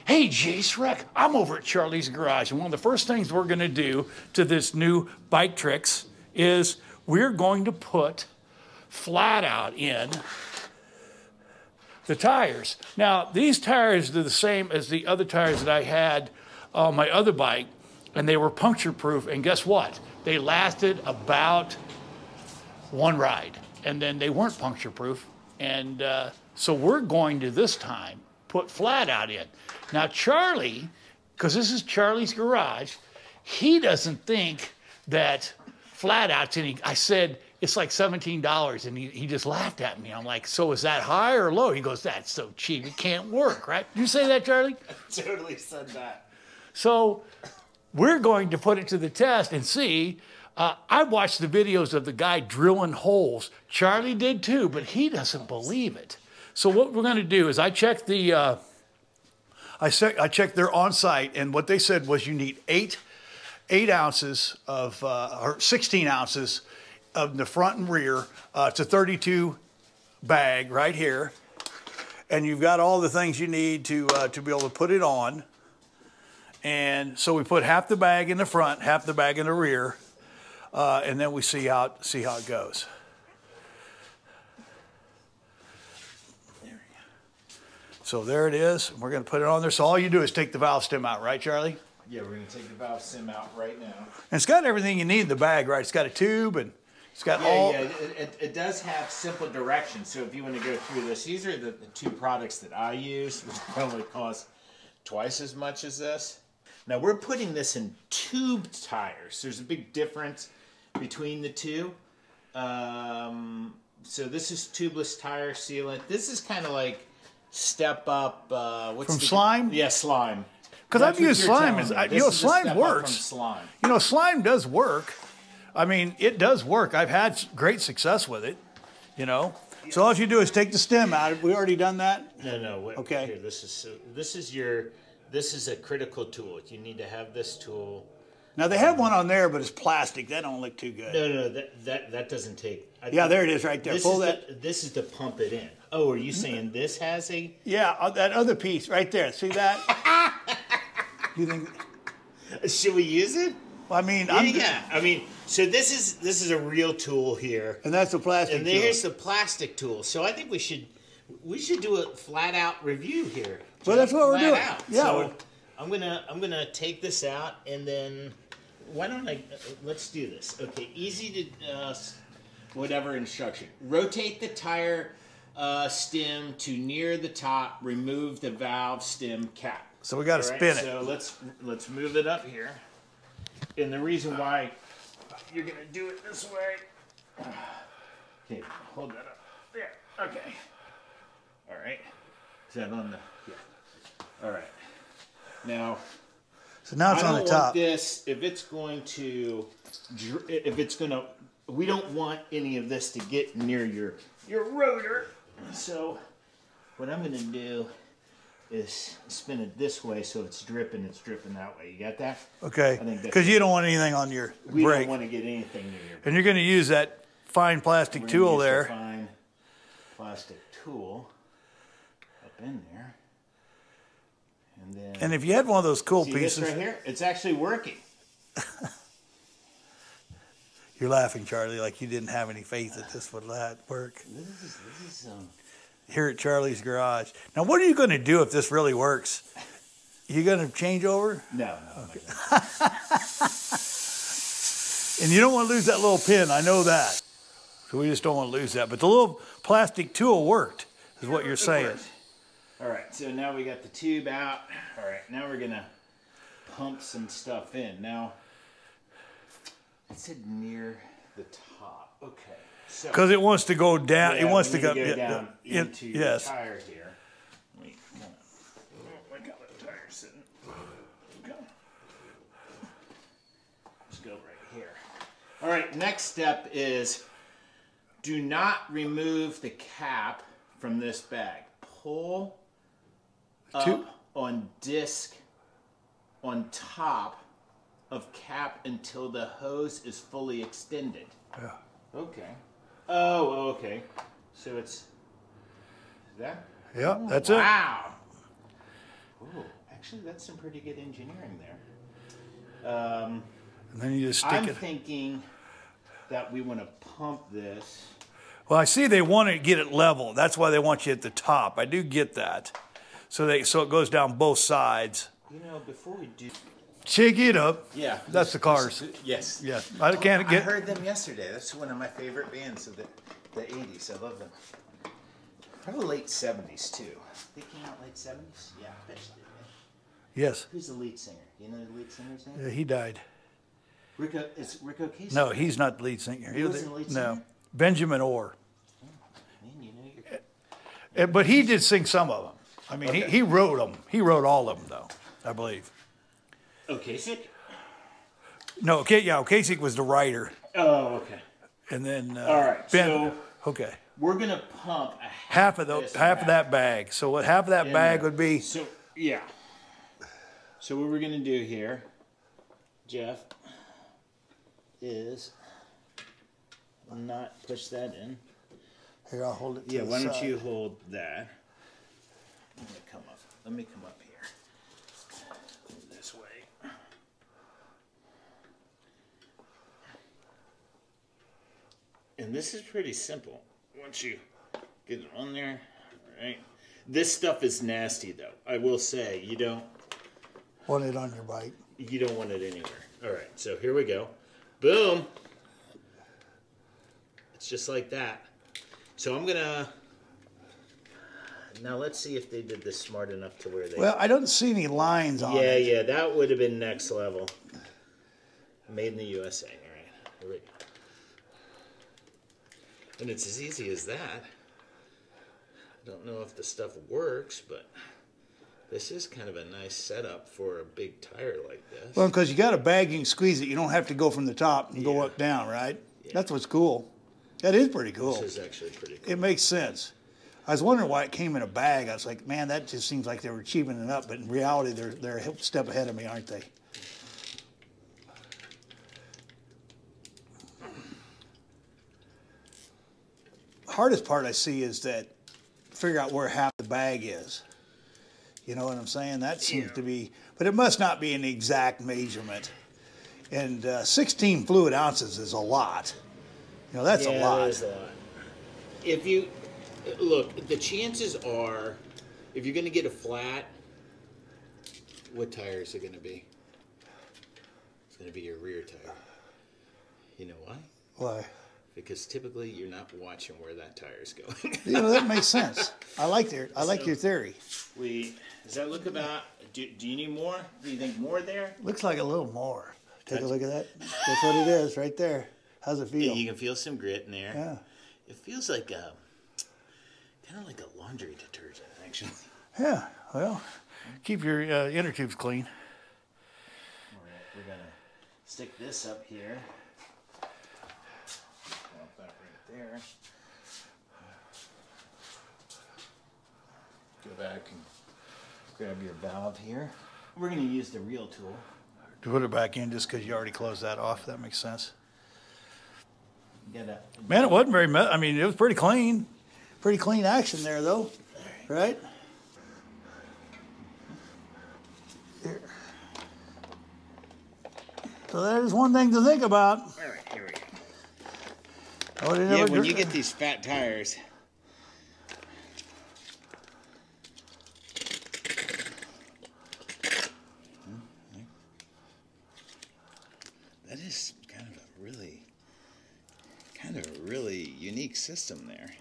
Hey, Jace Rec, I'm over at Charlie's Garage, and one of the first things we're going to do to this new Biktrix is we're going to put flat out in the tires. Now, these tires are the same as the other tires that I had on my other bike, and they were puncture proof, and guess what? They lasted about one ride, and then they weren't puncture proof, and so we're going to this time put flat out in. Now Charlie, because this is Charlie's Garage, he doesn't think that flat out's any. I said, it's like $17, and he just laughed at me. I'm like, so is that high or low? He goes, that's so cheap, it can't work, right? Did you say that, Charlie? I totally said that. So we're going to put it to the test and see. I watched the videos of the guy drilling holes. Charlie did too, but he doesn't believe it. So what we're going to do is I checked the, I checked their on-site, and what they said was you need 8 ounces of, or 16 ounces of the front and rear. It's a 32 bag right here, and you've got all the things you need to be able to put it on. And so we put half the bag in the front, half the bag in the rear, and then we see how it goes. So there it is. We're going to put it on there. So all you do is take the valve stem out, right, Charlie? Yeah, we're going to take the valve stem out right now. And it's got everything you need in the bag, right? It's got a tube, and it's got all... Yeah, it does have simple directions. So if you want to go through this, these are the 2 products that I use, which probably cost twice as much as this. Now we're putting this in tube tires. There's a big difference between the two. So this is tubeless tire sealant. This is kind of like step up. What's from slime? Yeah, slime. Because I've used slime. Slime works. Slime. Slime does work. I mean, it does work. I've had great success with it. So all you do is take the stem out. Have we already done that? No. Wait, okay. Here, this is a critical tool. You need to have this tool. Now they have one on there, but it's plastic. That don't look too good. No, that doesn't take. Yeah, there it is right there. Pull that. This is to pump it in. Oh, are you saying this has a? Yeah, that other piece right there. See that? You think? Should we use it? Well, I mean, yeah. I mean, so this is a real tool here, and that's the plastic. And here's the plastic tool. So I think we should do a flat out review here. Well, that's what we're doing. Yeah. So I'm gonna take this out, and then why don't let's do this. Okay, easy to whatever instruction. Rotate the tire stem to near the top. Remove the valve stem cap. So we got to spin it. So let's move it up here. And the reason why you're gonna do it this way. Okay, hold that up. There. Okay. All right. Is that on the? Yeah. All right. Now. So now it's on the top. I don't want this. If it's gonna, we don't want any of this to get near your rotor. So what I'm gonna do is spin it this way so it's dripping that way. You got that? Okay. Because you don't want anything on your brake. We don't want to get anything near your brake. And you're going to use that fine plastic tool there. Fine plastic tool up in there. And if you had one of those cool see pieces. this right here? It's actually working. You're laughing, Charlie, like you didn't have any faith that this would work. This is here at Charlie's Garage. Now, what are you going to do if this really works? You going to change over? No. Okay. And you don't want to lose that little pin. I know that. So we just don't want to lose that. But the little plastic tool worked, is what you're saying. All right. So now we got the tube out. All right. Now we're going to pump some stuff in. Now, it said near the top. Okay. Because it wants to go down. Yeah, it wants to go down into the tire here. Wait, I got the tire sitting. Go. Let's go right here. All right, next step is do not remove the cap from this bag. Pull up on disc on top of cap until the hose is fully extended. Yeah. Okay. Oh, okay. So it's that? Yeah, that's it. Wow. Ooh, Actually, that's some pretty good engineering there. And then you just stick I'm it. thinking that we want to pump this. Well, I see they want to get it level. That's why they want you at the top. I do get that. So it goes down both sides. You know, before we do... Shake it up. Yeah. That's the Cars. Yes. Yeah. I can't I get... heard them yesterday. That's one of my favorite bands of the 80s. I love them. Probably late 70s, too. They came out late 70s? Yeah, I bet you did. Yes. Who's the lead singer? You know the lead singer's name? He died. Is Rick Ocasek? No, he's not the lead singer. He wasn't the lead singer? No. Benjamin Orr. Oh, man, you know you're... But he did sing some of them. I mean, Okay. he wrote them. He wrote all of them, though, I believe. Ocasek? No, Ocasek was the writer. Oh, okay. And then All right, so okay. we're going to pump a Half of that bag. So what half of that bag would be? So, yeah. So what we're going to do here, Jeff, is not push that in. Here, I'll hold it to Yeah, the why don't side. you hold that? Let me come up here. This way. And this is pretty simple. Once you get it on there, all right. This stuff is nasty, though. I will say, you don't Want it on your bike. You don't want it anywhere. All right, so here we go. Boom. It's just like that. So I'm gonna. Now let's see if they did this smart enough to where they. Well, I don't see any lines on it. Yeah, that would have been next level. Made in the USA. All right, here we go. And it's as easy as that. I don't know if the stuff works, but this is kind of a nice setup for a big tire like this. Well, because you got a bag, you can squeeze it. You don't have to go from the top and go up down, right? Yeah. That's what's cool. That is pretty cool. This is actually pretty cool. It makes sense. I was wondering why it came in a bag. I was like, man, that just seems like they were cheaping it up. But in reality, they're a step ahead of me, aren't they? Hardest part I see is that figure out where half the bag is. You know what I'm saying? That seems to be, but it must not be an exact measurement. And 16 fluid ounces is a lot. You know, that's a lot. That is a lot. If you look, the chances are, if you're going to get a flat, what tire is it going to be? It's going to be your rear tire. You know why? Why? Because typically you're not watching where that tire is going. You know, that makes sense. I like your theory. Does that look about? Do you need more? Do you think more there? Looks like a little more. Take a look at that. That's what it is right there. How's it feel? You can feel some grit in there. Yeah. It feels like kind of like a laundry detergent, actually. Yeah. Well, keep your inner tubes clean. All right, we're gonna stick this up here. Drop that right there. Go back and grab your valve here. We're gonna use the real tool. Put it back in just because you already closed that off. That makes sense. Man, it wasn't very much. I mean, it was pretty clean. Pretty clean action there, though. Right? Here. So that is one thing to think about. All right, here we go. Oh, When you get these fat tires, that is kind of a really unique system there.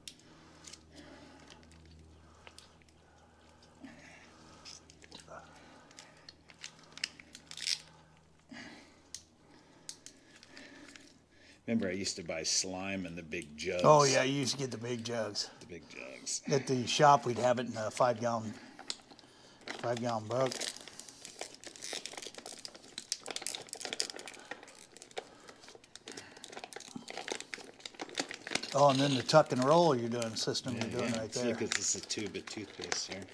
Remember, I used to buy slime in the big jugs. Oh, yeah, you used to get the big jugs. The big jugs. At the shop, we'd have it in a 5-gallon bucket. Oh, and then the tuck and roll you're doing system you're doing right there. Because it's a tube of toothpaste here.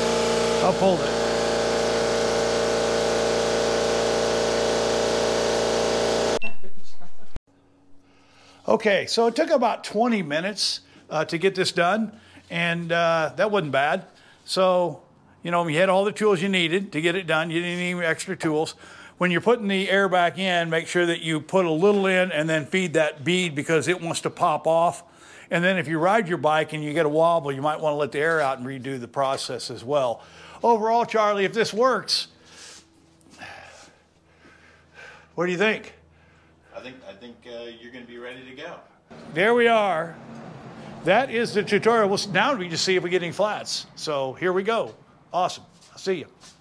I'll pull it. Okay, so it took about 20 minutes to get this done, and that wasn't bad. So, you know, you had all the tools you needed to get it done. You didn't need any extra tools. When you're putting the air back in, make sure that you put a little in and then feed that bead because it wants to pop off. And then if you ride your bike and you get a wobble, you might want to let the air out and redo the process as well. Overall, Charlie, if this works, what do you think? I think you're going to be ready to go. There we are. That is the tutorial. Now we just see if we get any flats. So here we go. Awesome. I'll see you.